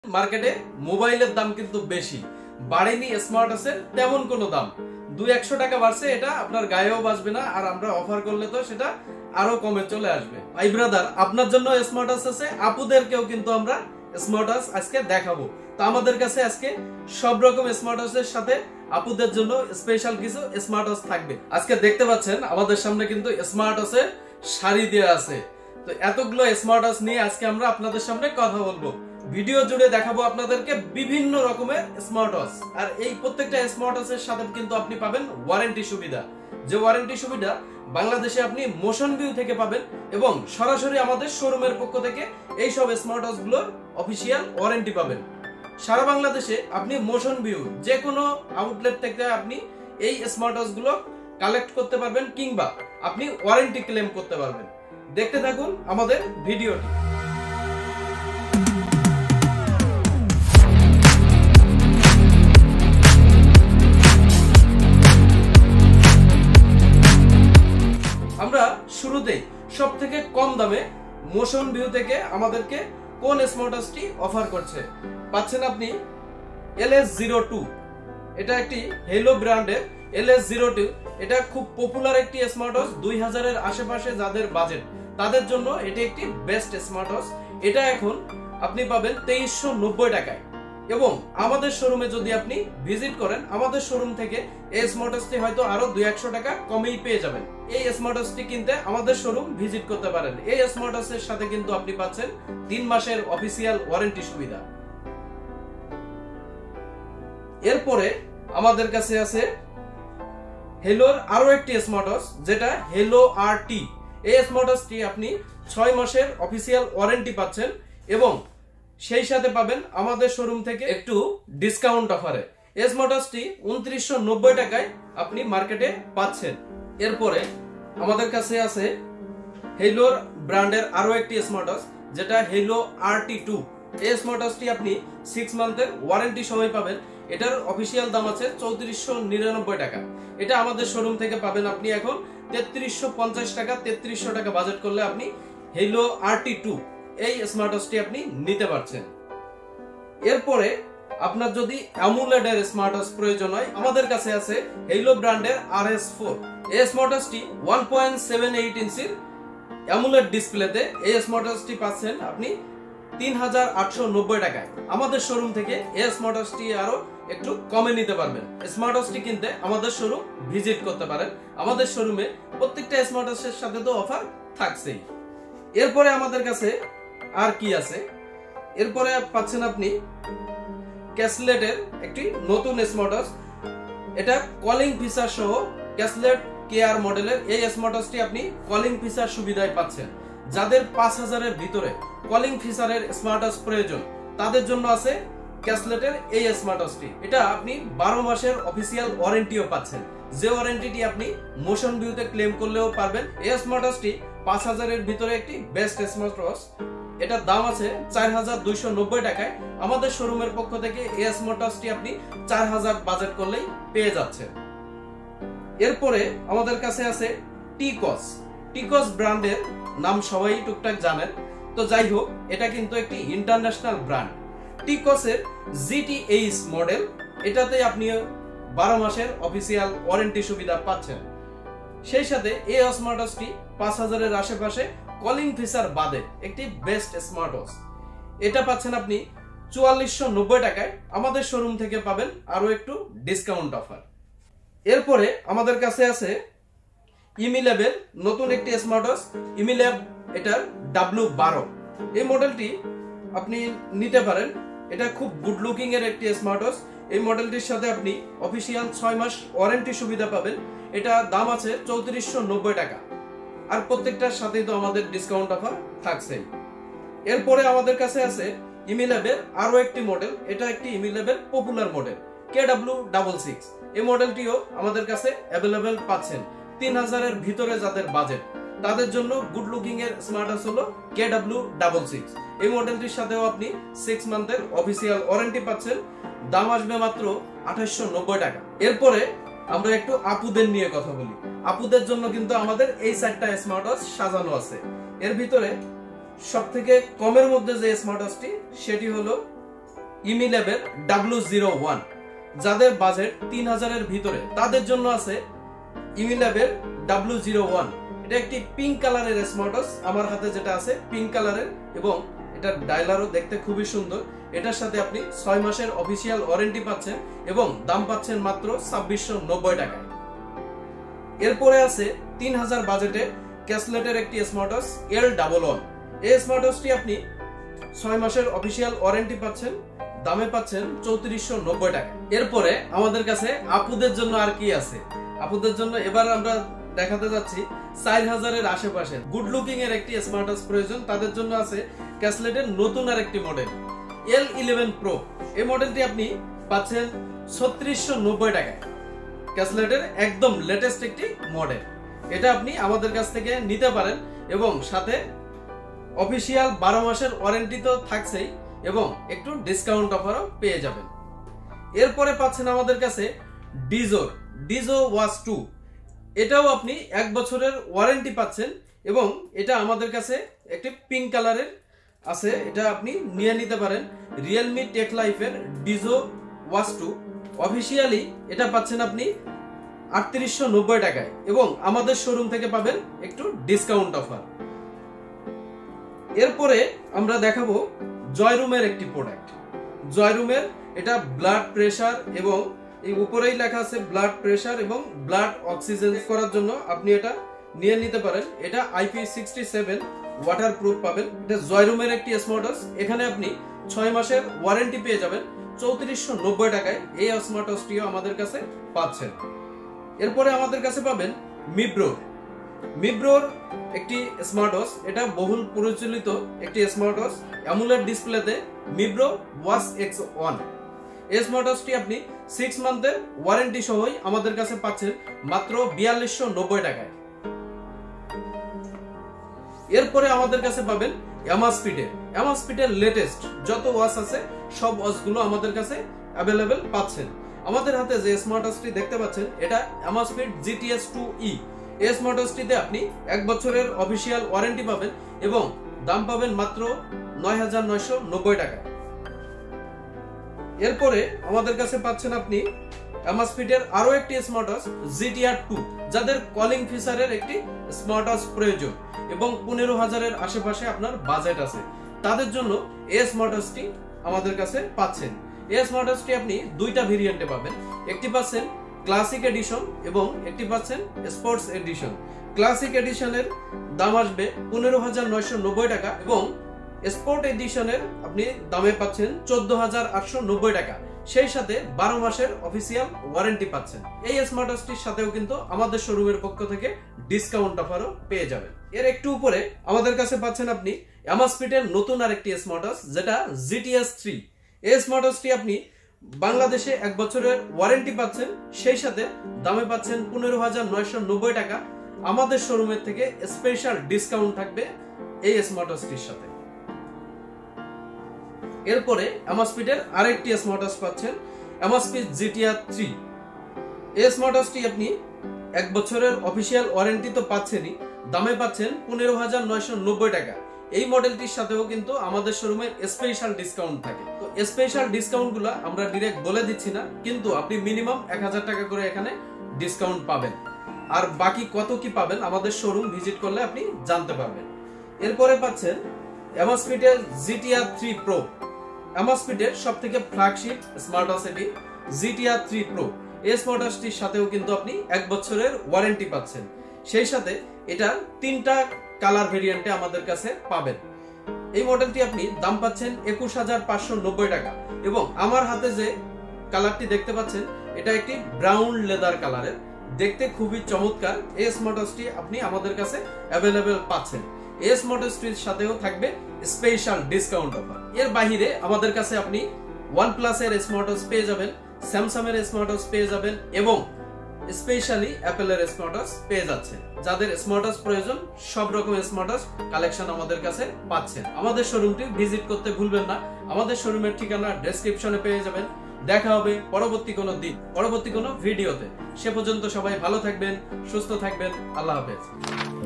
মার্কেটে মোবাইলের দাম কিন্তু বেশি বাড়েনি, স্মার্ট আছে তেমন কোনো দাম 200-100 টাকা বাড়ছে, এটা আপনার গায়েও বাঁচবে না। আর আমরা অফার করলে তো সেটা আরো কমে চলে আসবে। ভাই ব্রাদার, আপনার জন্য স্মার্ট ওয়াচ আছে, আপুদেরকেও কিন্তু আমরা স্মার্ট ওয়াচ আজকে দেখাবো। তো আমাদের কাছে আজকে সব রকম স্মার্ট ওয়াচের সাথে আপুদের জন্য স্পেশাল কিছু স্মার্ট ওয়াচ থাকবে। আজকে দেখতে পাচ্ছেন আমাদের সামনে কিন্তু স্মার্ট ওয়াচের সারি দেওয়া আছে। তো এতগুলো স্মার্ট ওয়াচ নিয়ে আজকে আমরা আপনাদের সামনে কথা বলবো। ভিডিও জুড়ে দেখাবো আপনাদেরকে বিভিন্ন রকমের স্মার্ট ওয়াচ। আর এই প্রত্যেকটা স্মার্ট ওয়াচের সাথে কিন্তু আপনি পাবেন ওয়ারেন্টি সুবিধা। যে ওয়ারেন্টি সুবিধা বাংলাদেশে আপনি মোশন ভিউ থেকে পাবেন এবং সরাসরি আমাদের শোরুমের পক্ষ থেকে এই সব স্মার্ট ওয়াচ গুলোর অফিসিয়াল ওয়ারেন্টি পাবেন। সারা বাংলাদেশে আপনি মোশন ভিউ যে কোনো আউটলেট থেকে আপনি এই স্মার্ট ওয়াচ গুলো কালেক্ট করতে পারবেন কিংবা আপনি ওয়ারেন্টি ক্লেম করতে পারবেন। দেখতে থাকুন আমাদের ভিডিওটি। আমরা শুরুতেই সবথেকে কম দামে মোশন ভিউ থেকে আমাদেরকে কোন স্মার্ট ওয়াচটি অফার করছে পাচ্ছেন আপনি LS02। এটা একটি হেলো ব্র্যান্ডের LS02। এটা খুব পপুলার একটি স্মার্ট ওয়াচ। 2000 এর আশেপাশে যাদের বাজেট তাদের জন্য এটি একটি বেস্ট স্মার্ট ওয়াচ। এটা এখন আপনি পাবেন 2390 টাকায় এবং আমাদের শোরুমে যদি আপনি ভিজিট করেন আমাদের শোরুম থেকে এই স্মার্ট ওয়াচটি হয়তো আরো 200-100 টাকা কমেই পেয়ে যাবেন। এই স্মার্ট ওয়াচটি কিনতে আমাদের শোরুম ভিজিট করতে পারেন। এই স্মার্ট ওয়াচের সাথে কিন্তু আপনি পাচ্ছেন 3 মাসের অফিসিয়াল ওয়ারেন্টি সুবিধা। এরপরে আমাদের কাছে আছে হেলোর আরো একটি স্মার্ট ওয়াচ, যেটা হেলো RT। এই স্মার্ট ওয়াচটি আপনি 6 মাসের অফিসিয়াল ওয়ারেন্টি পাচ্ছেন এবং সেই সাথে পাবেন আমাদের শোরুম থেকে একটু ডিসকাউন্ট অফারে। এই স্মার্ট ওয়াচটি 2990 টাকায় আপনি মার্কেটে পাচ্ছেন। এরপরে আমাদের কাছে আছে হেলোর ব্র্যান্ডের আরো একটি স্মার্ট ওয়াচ, যেটা হেলো RT2। এই স্মার্ট ওয়াচটি আপনি 6 মান্থের ওয়ারেন্টি সময় পাবেন। এটার অফিসিয়াল দাম আছে 3499 টাকা। এটা আমাদের শোরুম থেকে পাবেন আপনি এখন 3350 টাকা। 3300 টাকা বাজেট করলে আপনি হেলো RT2 এই স্মার্ট ওয়াচটি আপনি নিতে পারছেন। এরপরে আপনার যদি অ্যামুলেটের স্মার্ট ওয়াচ প্রয়োজন হয় আমাদের কাছে আছে হেলো ব্র্যান্ডের RS4। এই স্মার্ট ওয়াচটি 1.78 ইঞ্চির অ্যামুলেট ডিসপ্লেতে এই স্মার্ট ওয়াচটি পাচ্ছেন আপনি 3890 টাকায়। আমাদের শোরুম থেকে এই স্মার্ট ওয়াচটি আরো একটু কমে নিতে পারবেন। স্মার্ট ওয়াচটি কিনতে আমাদের শোরুম ভিজিট করতে পারেন। আমাদের শোরুমে প্রত্যেকটা স্মার্ট ওয়াচের সাথে তো অফার থাকছেই। এরপরে আমাদের কাছে আর কি আছে, এরপরে পাচ্ছেন আপনি ক্যাসলেটের একটি নতুন স্মার্ট ওয়াচ। এটা কলিং ফিচার সহ ক্যাসলেট কেয়ার মডেলের এই স্মার্ট ওয়াচটি আপনি কলিং ফিচার সুবিধায় পাচ্ছেন। যাদের 5000 এর ভিতরে কলিং ফিচারের স্মার্ট ওয়াচ প্রয়োজন তাদের জন্য আছে ক্যাসলেটের এই স্মার্ট ওয়াচটি। এটা আপনি 12 মাসের অফিসিয়াল ওয়ারেন্টিও পাচ্ছেন, যে ওয়ারেন্টিটি আপনি মোশন ভিউতে ক্লেম করলেও পারবেন। এই স্মার্ট ওয়াচটি 5000 এর ভিতরে একটি বেস্ট স্মার্ট ওয়াচ। এটার দাম আছে 4290 টাকায়। আমাদের শোরুমের পক্ষ থেকে এই স্মার্ট ওয়াচটি আপনি 4000 বাজেট করলেই পেয়ে যাচ্ছেন। এরপরে আমাদের কাছে আছে টিকস ব্র্যান্ডের নাম সবাই টুকটাক জানেন। তো যাই হোক, এটা কিন্তু একটি ইন্টারন্যাশনাল ব্র্যান্ড। টিকসের GTH মডেল, এটাতে আপনি 12 মাসের অফিসিয়াল ওয়ারেন্টি সুবিধা পাচ্ছেন। সেই সাথে এই স্মার্ট ওয়াচটি 5000 এর আশেপাশে কলিং ফিচার বাদে একটি বেস্ট স্মার্ট ওয়াচ। এটা পাচ্ছেন আপনি 4490 টাকায়। আমাদের শোরুম থেকে পাবেন আরো একটু ডিসকাউন্ট অফার। এরপরে আমাদের কাছে আছে ইমিল্যাবের নতুন একটি স্মার্ট ওয়াচ, ইমিল্যাব এটার W12। এই মডেলটি আপনি নিতে পারেন। এটা খুব গুড লুকিং এর একটি স্মার্ট ওয়াচ। এই মডেলটির সাথে আপনি অফিসিয়াল 6 মাস ওয়ারেন্টি সুবিধা পাবেন। এটা দাম আছে 3490 টাকা। আর প্রত্যেকটার সাথেই তো আমাদের ডিসকাউন্ট অফার থাকছেই। এরপরে আমাদের কাছে আছে ইমিল্যাবের আরো একটি মডেল। এটা একটি ইমিল্যাবের পপুলার মডেল KW66। এই মডেলটিও আমাদের কাছে অ্যাভেলেবেল পাচ্ছেন। 3000 এর ভিতরে যাদের বাজেট তাদের জন্য গুড লুকিং এর স্মার্ট ওয়াচ হলো KW66। এই মডেলটির সাথেও আপনি 6 মান্থের অফিসিয়াল ওয়ারেন্টি পাচ্ছেন। দাম আসবে মাত্র 2890 টাকা। এরপরে আমরা একটু আপুদের নিয়ে কথা বলি। আপুদের জন্য কিন্তু আমাদের এই 4টা স্মার্ট ওয়াচ সাজানো আছে। এর ভিতরে সবথেকে কমের মধ্যে যে স্মার্ট ওয়াচটি সেটি হলো ইমিলেবের W01, যাদের বাজেট 3000 এর ভিতরে তাদের জন্য আছে ইমিলেবের W01। এটা একটি পিঙ্ক কালারের স্মার্টওয়াচ, আমার হাতে যেটা আছে পিঙ্ক কালারের, এবং এটা ডায়ালারও দেখতে খুবই সুন্দর। এটার সাথে আপনি 6 মাসের অফিসিয়াল ওয়ারেন্টি পাচ্ছেন এবং দাম পাচ্ছেন মাত্র 2690 টাকায়। এরপরে আছে 3000 বাজেটে ক্যাসলেটের একটি স্মার্টওয়াচ L11। এই স্মার্টওয়াচটি আপনি 6 মাসের অফিসিয়াল ওয়ারেন্টি পাচ্ছেন, দামে পাচ্ছেন 3490 টাকা। এরপরে আমাদের কাছে আপুদের জন্য আর কি আছে? আপুদের জন্য এবার আমরা দেখাতে যাচ্ছি 4000 এর আশেপাশে গুড লুকিং এর একটি স্মার্টওয়াচ প্রয়োজন, তাদের জন্য আছে ক্যাসলেটের নতুন আর একটি মডেল L11 Pro। এই মডেলটি আপনি পাচ্ছেন 3690 টাকায়। ক্যাসলেটের একদম লেটেস্ট একটি মডেল, এটা আপনি আমাদের কাছ থেকে নিতে পারেন এবং সাথে অফিসিয়াল 12 মাসের ওয়ারেন্টি তো থাকছেই এবং একটু ডিসকাউন্ট অফারও পেয়ে যাবেন। এরপরে পাচ্ছেন আমাদের কাছে ডিজো ওয়াচ 2। এটাও আপনি 1 বছরের ওয়ারেন্টি পাচ্ছেন এবং এটা আমাদের কাছে একটি পিঙ্ক কালারের আছে, এটা আপনি নিয়ে নিতে পারেন। রিয়েলমি টেক লাইফের ডিজো ওয়াচ 2 অফিসিয়ালি এটা পাচ্ছেন আপনি 3890 টাকায় এবং আমাদের শোরুম থেকে পাবেন একটু ডিসকাউন্ট অফার। এরপরে আমরা দেখাবো জয়রুমের একটি প্রোডাক্ট। জয়রুমের এটা ব্লাড প্রেসার এবং এই উপরেই লেখা আছে ব্লাড প্রেসার এবং ব্লাড অক্সিজেন করার জন্য আপনি এটা নিয়ে নিতে পারেন। এটা IP67 ওয়াটারপ্রুফ পাবেন। এটা জয়রুমের একটি স্মার্টওয়াচ, এখানে আপনি 6 মাসের ওয়ারেন্টি পেয়ে যাবেন 3490 টাকায়। এই স্মার্টওয়াচটিও আমাদের কাছে পাচ্ছেন। এরপরে আমাদের কাছে পাবেন মিব্রোর একটি স্মার্টওয়াচ, এটা বহুল প্রচলিত একটি স্মার্টওয়াচ অ্যামুলেট ডিসপ্লেতে মিব্রো ওয়াচ X1। এই স্মার্টওয়াচটি আপনি 6 মান্থের ওয়ারেন্টি সহই আমাদের কাছে পাচ্ছেন মাত্র 4290 টাকায়। এরপরে আমাদের কাছে পাবেন অ্যামাজফিটের লেটেস্ট যত ওয়াচ আছে সব ওয়াচগুলো আমাদের কাছে অ্যাভেলেবেল পাচ্ছেন। আমাদের হাতে যে স্মার্টওয়াচটি দেখতে পাচ্ছেন এটা Amazfit GTS 2E। এই স্মার্টওয়াচটিতে আপনি 1 বছরের অফিসিয়াল ওয়ারেন্টি পাবেন এবং দাম পাবেন মাত্র 9990 টাকায়। এরপরে আমাদের কাছে পাচ্ছেন আপনি Amazfit'ের আরো একটি স্মার্টওয়াচ GTR 2, যাদের কলিং ফিচারের একটি স্মার্টওয়াচ প্রয়োজন এবং 15000 এর আশেপাশে আপনার বাজেট আছে, তাদের জন্য এই স্মার্টওয়াচটি আমাদের কাছে পাচ্ছেন। এই স্মার্টওয়াচটি আপনি দুইটা ভেরিয়েন্টে পাবেন, একটি পাচ্ছেন ক্লাসিক এডিশন এবং একটি পাচ্ছেন স্পোর্টস এডিশন। ক্লাসিক এডিশনের দাম আসবে 15990 টাকা এবং স্পোর্ট এডিশনের আপনি দামে পাচ্ছেন 14890 টাকা, সেই সাথে 12 মাসের অফিসিয়াল ওয়ারেন্টি পাচ্ছেন। এই স্মার্টওয়াচটির সাথেও কিন্তু আমাদের শোরুমের পক্ষ থেকে ডিসকাউন্ট অফারও পেয়ে যাবেন। এর একটু উপরে আমাদের কাছে পাচ্ছেন আপনি Amazfit'ের নতুন আরেকটি স্মার্টওয়াচ যেটা GTS 3। এই স্মার্টওয়াচটি আপনি বাংলাদেশে 1 বছরের ওয়ারেন্টি পাচ্ছেন, সেই সাথে দামে পাচ্ছেন 15990 টাকা। আমাদের শোরুমের থেকে স্পেশাল ডিসকাউন্ট থাকবে এই স্মার্টওয়াচটির সাথে। এরপরে Amazfit'ের আরেকটি স্মার্টওয়াচ পাচ্ছেন Amazfit GTR 3। এই স্মার্টওয়াচটি আপনি 1 বছরের অফিসিয়াল ওয়ারেন্টি তো পাচ্ছেনই, দামে পাচ্ছেন 15990 টাকা। এই মডেলটির সাথেও কিন্তু আমাদের শোরুমের স্পেশাল ডিসকাউন্ট থাকে। তো স্পেশাল ডিসকাউন্টগুলো আমরা ডাইরেক্ট বলে দিচ্ছি না, কিন্তু আপনি মিনিমাম 1000 টাকা করে এখানে ডিসকাউন্ট পাবেন। আর বাকি কত কি পাবেন আমাদের শোরুম ভিজিট করলে আপনি জানতে পারবেন। এরপরে পাচ্ছেন Amazfit'ের GTR 3 Pro। Amazfit'ের সবথেকে ফ্ল্যাগশিপ স্মার্টওয়াচ এটি GTR 3 Pro। এই স্মার্টওয়াচটির সাথেও কিন্তু আপনি 1 বছরের ওয়ারেন্টি পাচ্ছেন, সেই সাথে এটা 3টা কালার ভেরিয়েন্টে আমাদের কাছে পাবেন। এই মডেলটি আপনি দাম পাচ্ছেন 21590 টাকা এবং আমার হাতে যে কালারটি দেখতে পাচ্ছেন এটা একটি ব্রাউন লেদার কালারের, দেখতে খুবই চমৎকার। এই স্মার্টওয়াচটি আপনি আমাদের কাছে অ্যাভেলেবেল পাচ্ছেন। এই স্মার্টওয়াচটির সাথেও থাকবে স্পেশাল ডিসকাউন্ট অফার। এর বাইরে আমাদের কাছে আপনি OnePlus এর স্মার্টওয়াচ পেয়ে যাবেন, স্যামসাং এর স্মার্টওয়াচ পেয়ে যাবেন এবং স্পেশালি অ্যাপেলের স্মার্টওয়াচ পেয়ে যাচ্ছেন। যাদের স্মার্টওয়াচ প্রয়োজন সব রকমের স্মার্টওয়াচ কালেকশন আমাদের কাছে পাচ্ছেন। আমাদের শোরুমটি ভিজিট করতে ভুলবেন না। আমাদের শোরুমের ঠিকানা ডেসক্রিপশনে পেয়ে যাবেন। দেখা হবে পরবর্তী কোনো দিন, পরবর্তী কোনো ভিডিওতে। সে পর্যন্ত সবাই ভালো থাকবেন, সুস্থ থাকবেন। আল্লাহ হাফেজ।